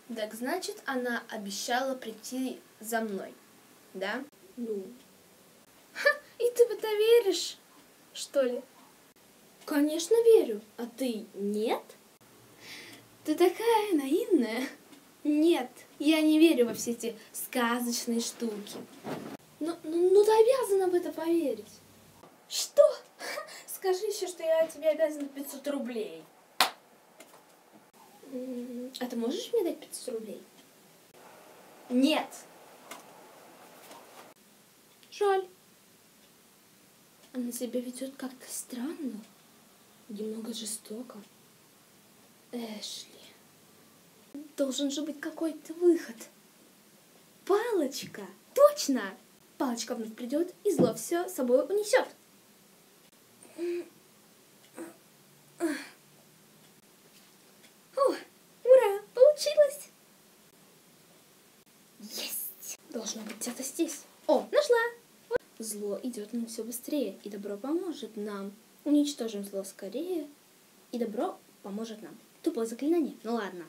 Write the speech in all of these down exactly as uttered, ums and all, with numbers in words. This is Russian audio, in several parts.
Так значит, она обещала прийти за мной, да? Ну. Ха, и ты в это веришь, что ли? Конечно, верю. А ты нет? Ты такая наивная. Нет, я не верю во все эти сказочные штуки. Ну, ну, ну ты обязана в это поверить. Что? Скажи еще, что я тебе обязана пятьсот рублей. А ты можешь мне дать пятьсот рублей? Нет. Жаль. Она себя ведет как-то странно, немного жестоко. Эшли, должен же быть какой-то выход. Палочка, точно! Палочка вновь придет и зло все с собой унесет. О, ура, получилось! Есть! Должно быть где-то здесь. О, нашла! Зло идет нам все быстрее, и добро поможет нам. Уничтожим зло скорее, и добро поможет нам. Тупое заклинание? Ну ладно.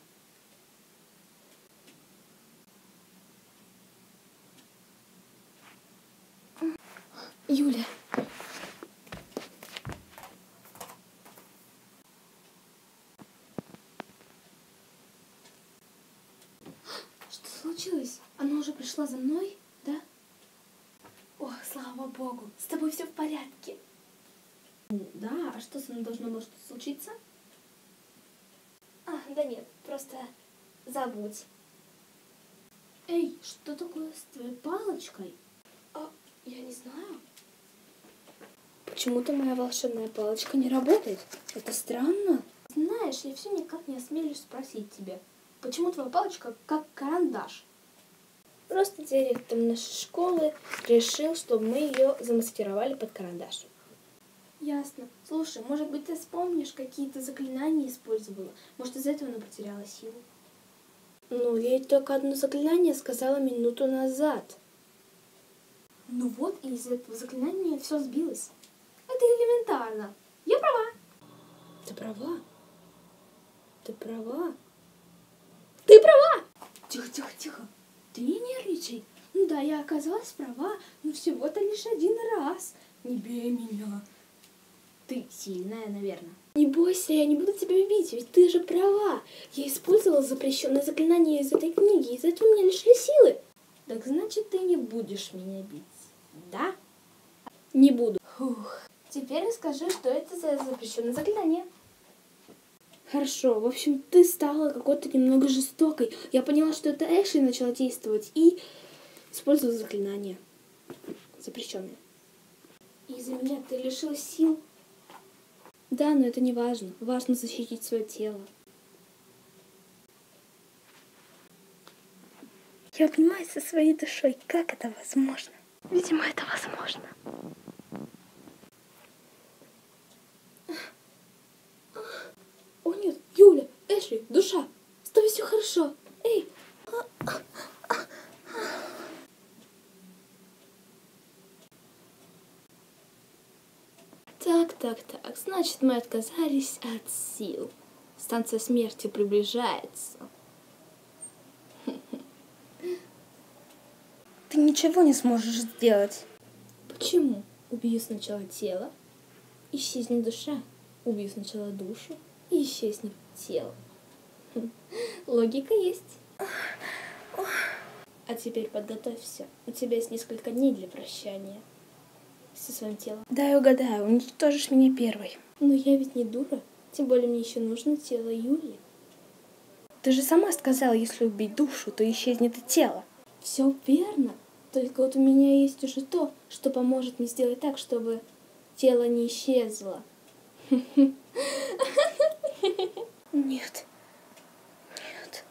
Юля. Что случилось? Она уже пришла за мной, да? О, слава богу, с тобой все в порядке. Да, а что со мной должно было что-то случиться? А, да нет, просто забудь. Эй, что такое с твоей палочкой? А, я не знаю. Почему-то моя волшебная палочка не работает. Это странно. Знаешь, я все никак не осмелюсь спросить тебя, почему твоя палочка как карандаш? Просто директор нашей школы решил, чтобы мы ее замаскировали под карандаш. Ясно. Слушай, может быть, ты вспомнишь, какие-то заклинания использовала? Может, из-за этого она потеряла силу? Ну, я ей только одно заклинание сказала минуту назад. Ну вот, и из-за этого заклинания все сбилось. Это элементарно. Я права. Ты права. Ты права. Ты права! Тихо, тихо, тихо. Ты не нервничай. Ну да, я оказалась права, но всего-то лишь один раз. Не бей меня. Ты сильная, наверное. Не бойся, я не буду тебя бить, ведь ты же права. Я использовала запрещенное заклинание из этой книги, из-за этого меня лишили силы. Так значит, ты не будешь меня бить, да? Не буду. Фух. Теперь расскажи, что это за запрещенное заклинание. Хорошо, в общем, ты стала какой-то немного жестокой. Я поняла, что это Эшли начала действовать и использовала заклинание запрещенное. Из-за меня ты лишилась сил. Да, но это не важно. Важно защитить свое тело. Я понимаю со своей душой, как это возможно. Видимо, это возможно. О нет, Юля, Эшли, душа, с тобой все хорошо. Эй! Так, так, так. Значит, мы отказались от сил. Станция смерти приближается. Ты ничего не сможешь сделать. Почему? Убью сначала тело, исчезнет душа. Убью сначала душу, и исчезнет тело. Логика есть. А теперь подготовься. У тебя есть несколько дней для прощания со своим телом. Дай угадаю, уничтожишь меня первой. Но я ведь не дура. Тем более мне еще нужно тело Юли. Ты же сама сказала, если убить душу, то исчезнет и тело. Все верно. Только вот у меня есть уже то, что поможет мне сделать так, чтобы тело не исчезло. Нет. Нет.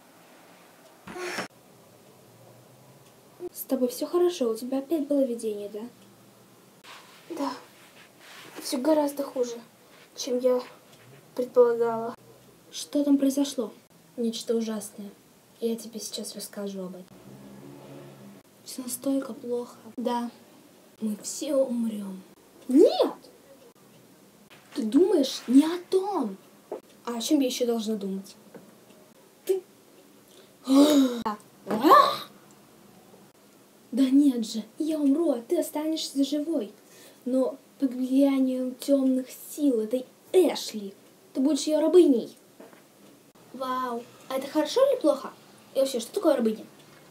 С тобой все хорошо? У тебя опять было видение, да? Да. Все гораздо хуже, чем я предполагала. Что там произошло? Нечто ужасное. Я тебе сейчас расскажу об этом. Все настолько плохо. Да. Мы все умрем. Нет! Ты думаешь не о том. А о чем я еще должна думать? Ты... Да нет же, я умру, а ты останешься живой. Но под влиянием темных сил этой Эшли ты будешь ее рабыней. Вау, а это хорошо или плохо? И вообще, что такое рабыня?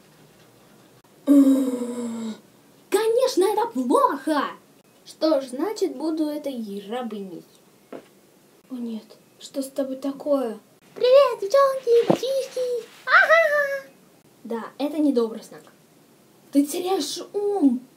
Конечно, это плохо! Что ж, значит, буду этой рабыней. О нет, что с тобой такое? Привет, девчонки, мальчишки! Ага! Да, это недобрый знак. Ты теряешь ум.